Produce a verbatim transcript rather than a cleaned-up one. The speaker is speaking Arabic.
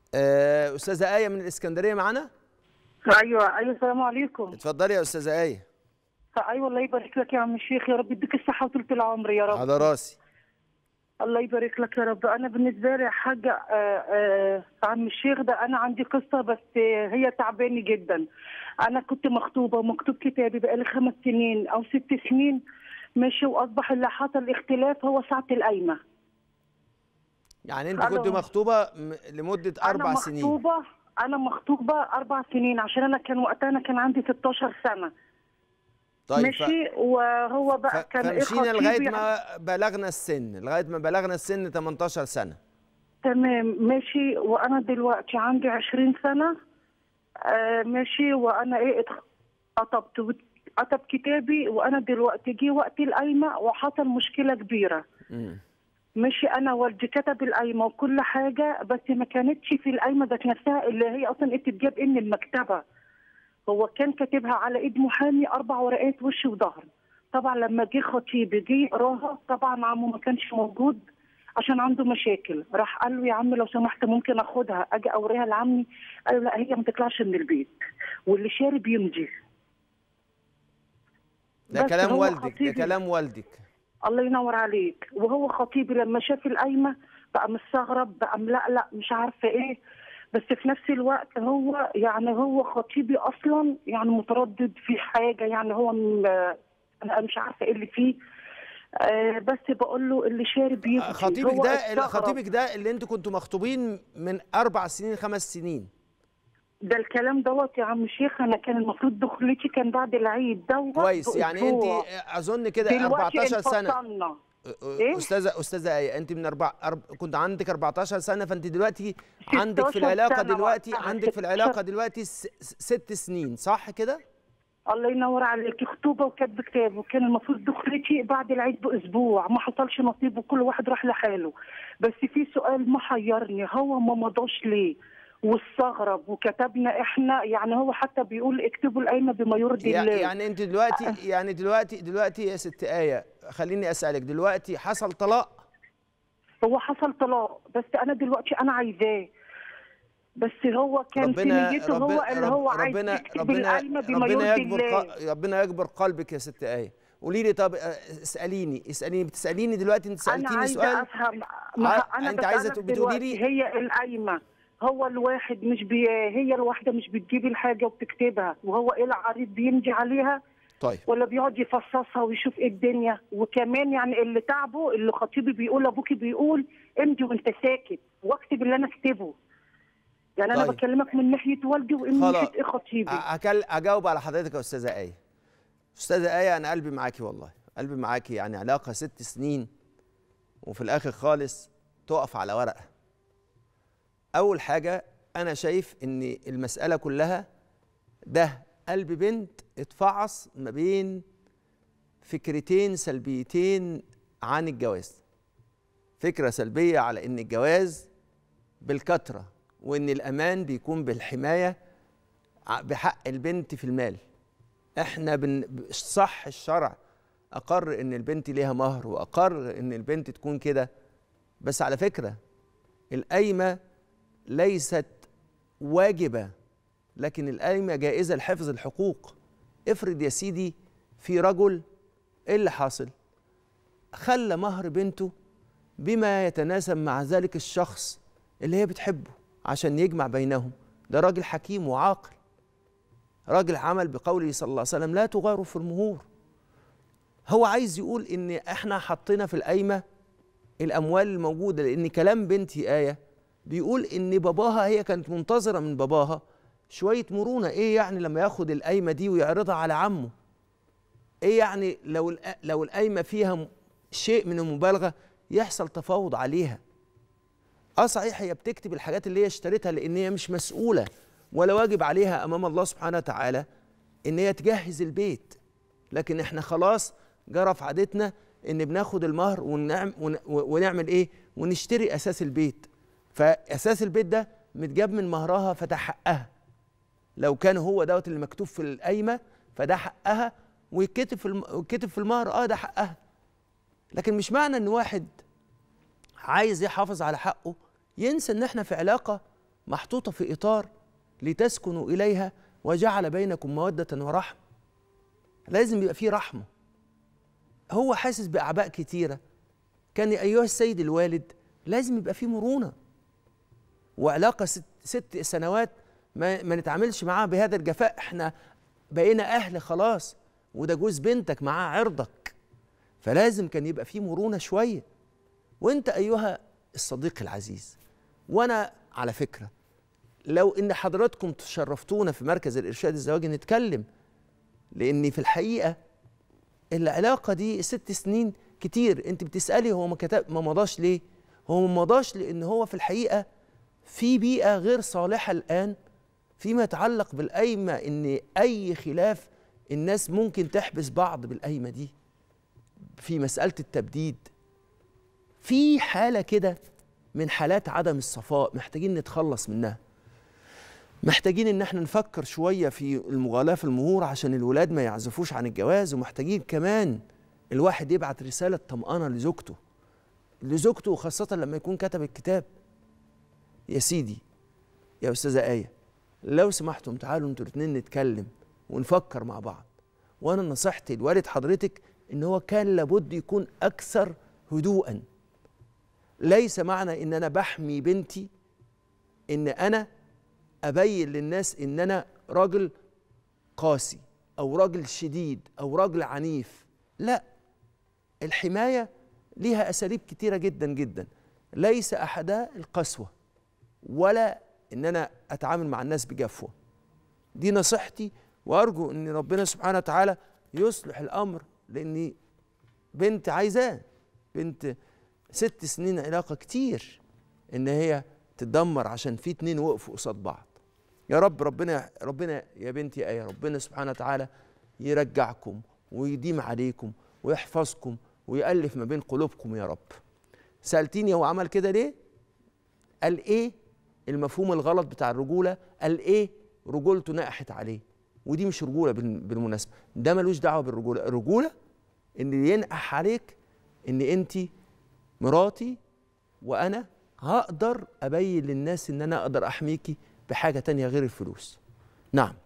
آه، استاذه آية من الاسكندريه معانا. ايوه ايوه السلام عليكم. اتفضلي يا استاذه آية. ايوه الله يبارك لك يا عم الشيخ، يا رب يديك الصحه وطولة العمر يا رب. على راسي. الله يبارك لك يا رب. انا بالنسبه لي حاجه آه آه عم الشيخ ده، انا عندي قصه بس هي تعباني جدا. انا كنت مخطوبه ومكتوب كتابي بقالي خمس سنين او ست سنين ماشي، واصبح اللي حصل اختلاف هو ساعه القايمه. يعني انت كنت مخطوبه لمده اربع أنا سنين؟ مخطوبه انا مخطوبه اربع سنين، عشان انا كان وقتها انا كان عندي ستاشر سنه. طيب ماشي ف... وهو بقى كان ايه فمشينا لغايه ما بلغنا السن، لغايه ما بلغنا السن تمنتاشر سنه. تمام ماشي. وانا دلوقتي عندي عشرين سنه. آه ماشي. وانا ايه اتخطبت كتب كتابي، وانا دلوقتي جه وقت القايمه وحصل مشكله كبيره. امم ماشي. انا والدي كتب القايمه وكل حاجه، بس ما كانتش في القايمه ذات نفسها اللي هي اصلا بتتجاب ان المكتبه. هو كان كاتبها على ايد محامي اربع ورقات وش وظهر. طبعا لما جه خطيبي جه يقراها، طبعا عمه ما كانش موجود عشان عنده مشاكل. راح قال له يا عم لو سمحت ممكن اخدها اجي اوريها لعمي؟ قال له لا هي ما تطلعش من البيت واللي شارب يمضي. ده كلام والدك، ده كلام والدك. الله ينور عليك. وهو خطيبي لما شاف القايمه بقى مستغرب، بقى ملقلق مش عارفه ايه، بس في نفس الوقت هو يعني هو خطيبي اصلا يعني متردد في حاجه، يعني هو انا مش عارفه ايه اللي فيه. آه بس بقول له اللي شارب يبكي. خطيبك ده خطيبك ده اللي انتوا كنتوا مخطوبين من اربع سنين خمس سنين؟ ده الكلام دوت يا عم الشيخ، انا كان المفروض دخلتي كان بعد العيد دوت كويس. يعني انت اظن كده اربعتاشر سنه. إيه؟ استاذه استاذه آية، انت من اربع أرب... كنت عندك اربعتاشر سنه، فانت دلوقتي عندك في العلاقه دلوقتي عندك في العلاقه دلوقتي س... ست سنين صح كده؟ الله ينور عليك. خطوبه وكاتب كتاب، وكان المفروض دخلتي بعد العيد باسبوع، ما حصلش نصيب وكل واحد راح لحاله. بس في سؤال محيرني، هو ما مضاش ليه؟ واستغرب وكتبنا احنا، يعني هو حتى بيقول اكتبوا القايمه بما يرضي الله. يعني انت دلوقتي أه. يعني دلوقتي دلوقتي يا ست آية، خليني اسالك دلوقتي، حصل طلاق؟ هو حصل طلاق، بس انا دلوقتي انا عايزاه، بس هو كان في نيته هو اللي هو عايز يكتب القايمه بما يرضي الله. ربنا يكبر قلبك يا ست آية. قولي لي طب اساليني اساليني بتساليني دلوقتي، انت سالتيني سؤال. انا عايزه افهم. انا انت عايزه بتقولي لي هي القايمه، هو الواحد مش بي هي الواحده مش بتجيب الحاجه وبتكتبها، وهو ايه العريض بيمضي عليها؟ طيب. ولا بيقعد يفصصها ويشوف ايه الدنيا؟ وكمان يعني اللي تعبه اللي خطيبي بيقول ابوكي بيقول امضي وانت ساكت واكتب اللي انا اكتبه. يعني طيب. انا بكلمك من ناحيه والدي ومن ناحيه ايه خطيبي. أكل اجاوب على حضرتك يا استاذه آية. استاذه آية، انا قلبي معاكي والله، قلبي معاكي. يعني علاقه ست سنين وفي الاخر خالص تقف على ورقه. أول حاجة أنا شايف إن المسألة كلها ده قلب بنت اتفعص ما بين فكرتين سلبيتين عن الجواز. فكرة سلبية على إن الجواز بالكثرة، وإن الأمان بيكون بالحماية بحق البنت في المال. إحنا بن صح الشرع أقر إن البنت ليها مهر، وأقر إن البنت تكون كده، بس على فكرة القايمة ليست واجبة، لكن القايمة جائزة لحفظ الحقوق. افرض يا سيدي في رجل ايه اللي حاصل؟ خلى مهر بنته بما يتناسب مع ذلك الشخص اللي هي بتحبه عشان يجمع بينهم. ده راجل حكيم وعاقل، راجل عمل بقوله صلى الله عليه وسلم لا تغاروا في المهور. هو عايز يقول ان احنا حطينا في القايمة الاموال الموجودة، لان كلام بنتي آية بيقول ان باباها هي كانت منتظره من باباها شويه مرونه. ايه يعني لما ياخد القايمه دي ويعرضها على عمه؟ ايه يعني لو لو القايمه فيها شيء من المبالغه يحصل تفاوض عليها؟ اه صحيح هي بتكتب الحاجات اللي هي اشتريتها لان هي مش مسؤوله، ولا واجب عليها امام الله سبحانه وتعالى ان هي تجهز البيت، لكن احنا خلاص جرى في عادتنا ان بناخد المهر ونعمل ونعمل ايه؟ ونشتري اساس البيت. فاساس البيت ده متجاب من مهرها، فده حقها. لو كان هو دوت اللي مكتوب في القايمه فده حقها، ويتكتب في الم... في المهر اه ده حقها. لكن مش معنى ان واحد عايز يحافظ على حقه ينسى ان احنا في علاقه محطوطة في إطار لتسكنوا إليها وجعل بينكم مودة ورحمة. لازم يبقى فيه رحمة. هو حاسس بأعباء كتيرة، كان أيها السيد الوالد لازم يبقى فيه مرونة، وعلاقة ست, ست سنوات ما, ما نتعاملش معاها بهذا الجفاء. احنا بقينا أهل خلاص، وده جوز بنتك معاه عرضك، فلازم كان يبقى فيه مرونة شوية. وانت أيها الصديق العزيز، وانا على فكرة لو ان حضراتكم تشرفتونا في مركز الإرشاد الزواجي نتكلم، لأن في الحقيقة العلاقة دي ست سنين كتير. انت بتسألي هو ما كتب ما مضاش ليه؟ هو ما مضاش لأن هو في الحقيقة في بيئة غير صالحة الآن فيما يتعلق بالقايمة، إن أي خلاف الناس ممكن تحبس بعض بالقايمة دي في مسألة التبديد. في حالة كده من حالات عدم الصفاء محتاجين نتخلص منها. محتاجين إن احنا نفكر شوية في المغالاة في المهور عشان الولاد ما يعزفوش عن الجواز، ومحتاجين كمان الواحد يبعت رسالة طمأنة لزوجته لزوجته وخاصة لما يكون كتب الكتاب. يا سيدي يا أستاذة آية، لو سمحتم تعالوا انتوا الاتنين نتكلم ونفكر مع بعض. وأنا نصيحتي لوالد حضرتك إن هو كان لابد يكون أكثر هدوءًا. ليس معنى إن أنا بحمي بنتي إن أنا أبين للناس إن أنا راجل قاسي أو راجل شديد أو راجل عنيف. لا، الحماية ليها أساليب كتيرة جدا جدا، ليس أحدها القسوة ولا إن أنا أتعامل مع الناس بجفوة. دي نصيحتي، وأرجو إن ربنا سبحانه وتعالى يصلح الأمر، لأني بنت عايزاه، بنت ست سنين علاقة كتير إن هي تتدمر عشان في اتنين وقفوا قصاد بعض. يا رب ربنا ربنا يا بنتي آية، ربنا سبحانه وتعالى يرجعكم ويديم عليكم ويحفظكم ويألف ما بين قلوبكم يا رب. سألتيني هو عمل كده ليه؟ قال إيه المفهوم الغلط بتاع الرجولة؟ قال إيه رجولته نقحت عليه، ودي مش رجولة بالمناسبة، ده ملوش دعوة بالرجولة. الرجولة إن ينقح عليك إن أنت مراتي وأنا هقدر أبين للناس إن أنا أقدر أحميكي بحاجة تانية غير الفلوس. نعم.